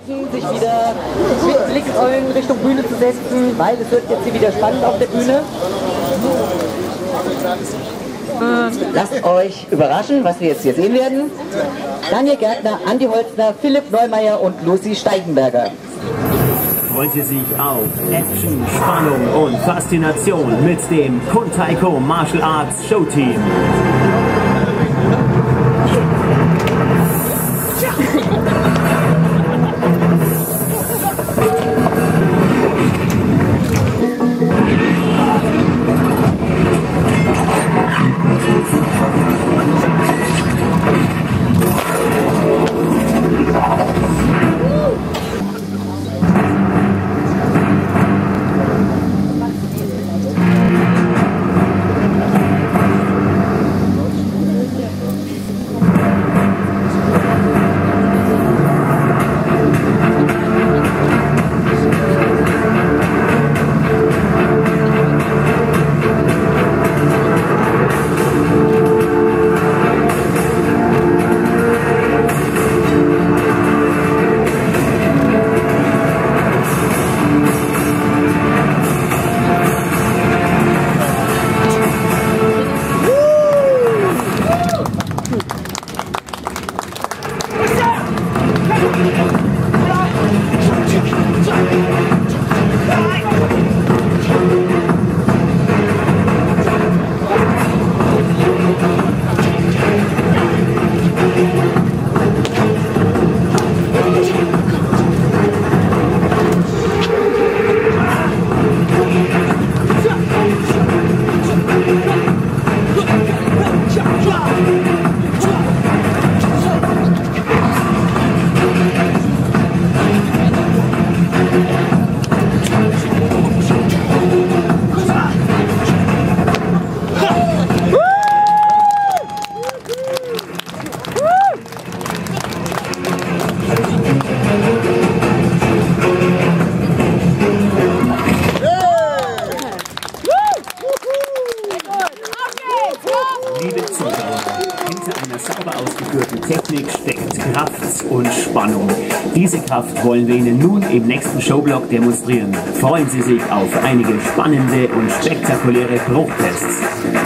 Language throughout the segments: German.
bitten, sich wieder mit Blicksäulen Richtung Bühne zu setzen, weil es wird jetzt hier wieder spannend auf der Bühne. Lasst euch überraschen, was wir jetzt hier sehen werden. Daniel Gärtner, Andi Holzner, Philipp Neumeier und Lucy Steigenberger. Freuen Sie sich auf Action, Spannung und Faszination mit dem Kun Taiko Martial Arts Showteam. Liebe Zuschauer, hinter einer sauber ausgeführten Technik steckt Kraft und Spannung. Diese Kraft wollen wir Ihnen nun im nächsten Showblock demonstrieren. Freuen Sie sich auf einige spannende und spektakuläre Bruchtests.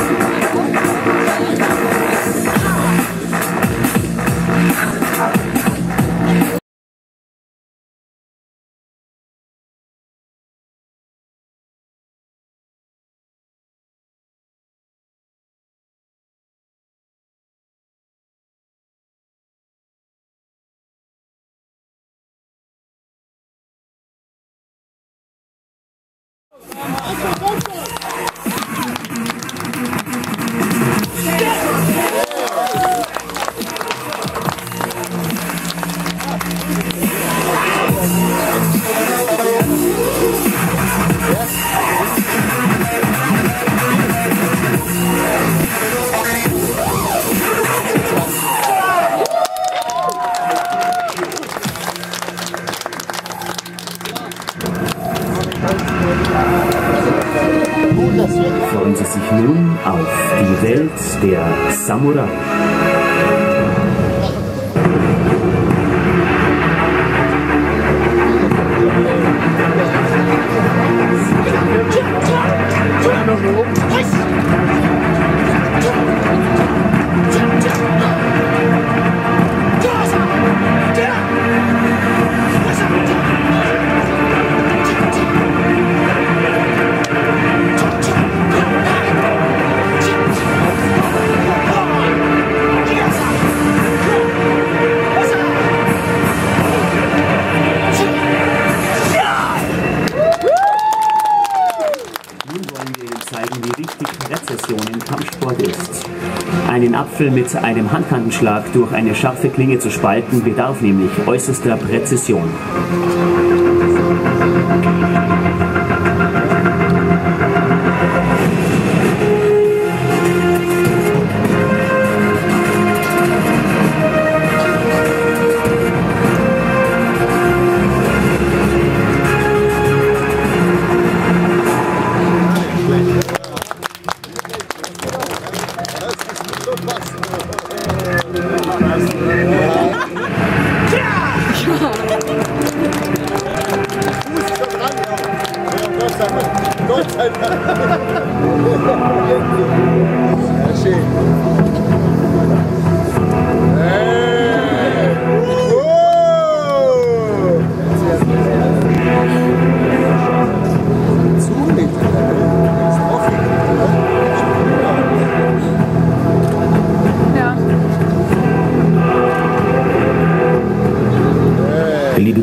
Freuen Sie sich nun auf die Welt der Samurai. Präzision im Kampfsport ist. Einen Apfel mit einem Handkantenschlag durch eine scharfe Klinge zu spalten, bedarf nämlich äußerster Präzision. Ja!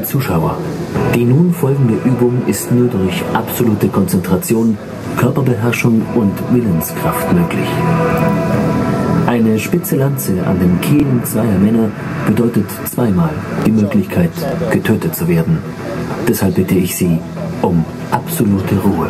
Zuschauer. Die nun folgende Übung ist nur durch absolute Konzentration, Körperbeherrschung und Willenskraft möglich. Eine spitze Lanze an den Kehlen zweier Männer bedeutet zweimal die Möglichkeit, getötet zu werden. Deshalb bitte ich Sie um absolute Ruhe.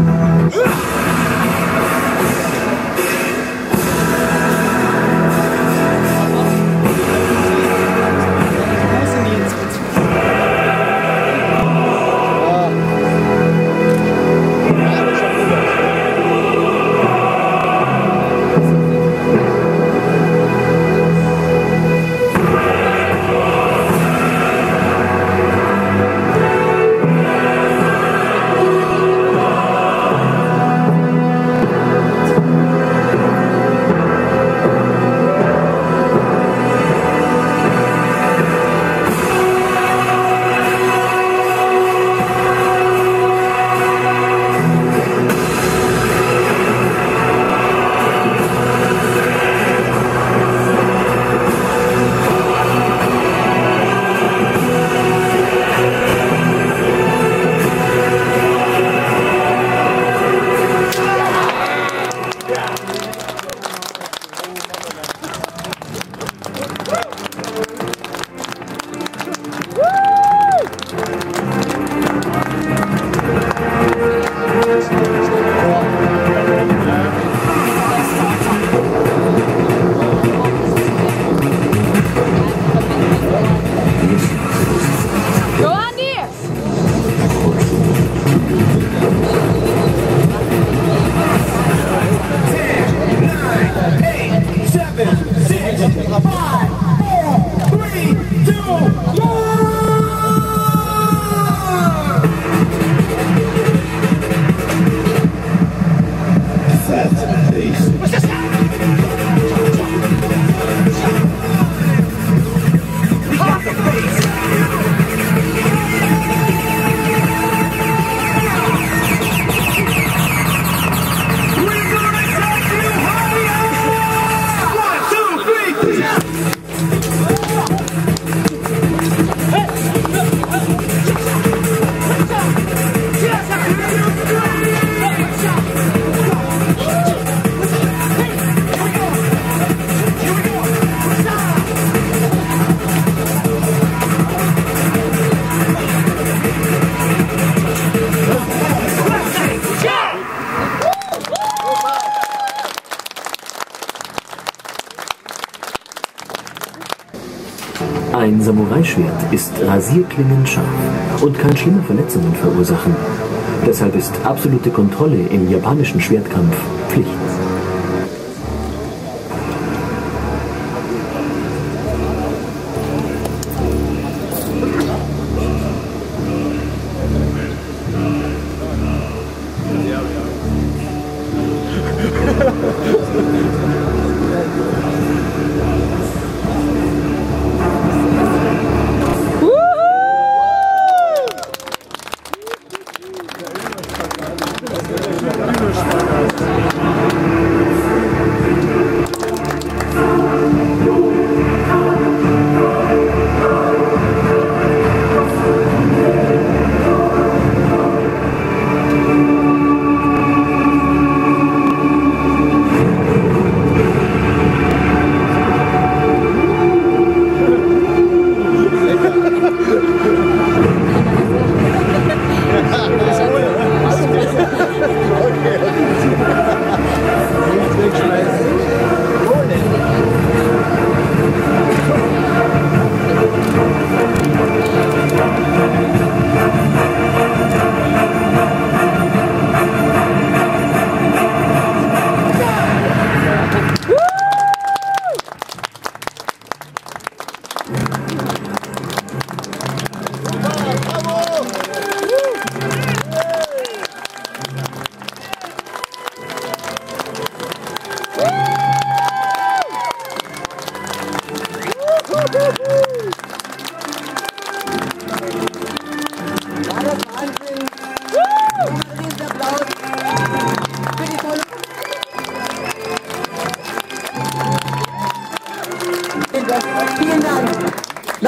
Ein Samurai-Schwert ist rasierklingenscharf und kann schlimme Verletzungen verursachen. Deshalb ist absolute Kontrolle im japanischen Schwertkampf Pflicht.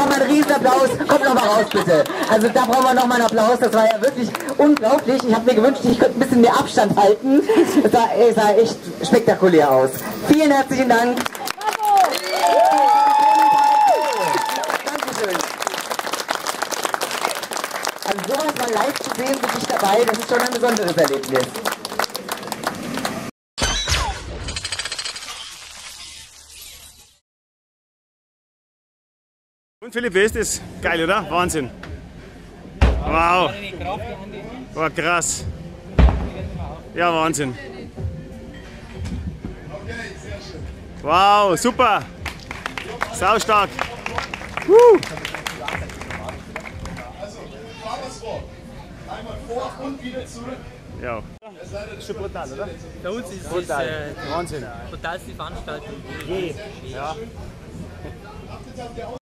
Nochmal einen Riesenapplaus. Kommt noch mal raus, bitte. Also da brauchen wir noch mal einen Applaus. Das war ja wirklich unglaublich. Ich habe mir gewünscht, ich könnte ein bisschen mehr Abstand halten. Es sah echt spektakulär aus. Vielen herzlichen Dank. Dankeschön. Also sowas mal live zu sehen, bin ich dabei. Das ist schon ein besonderes Erlebnis. Und Philipp, wie ist das? Geil, oder? Wahnsinn. Wow. War krass. Ja, Wahnsinn. Wow, super. Sau stark. Also, fahren wir es vor. Einmal vor und wieder zurück. Ja. Das ist schon brutal, oder? Bei uns ist es Wahnsinn. totalste Veranstaltung. Ja.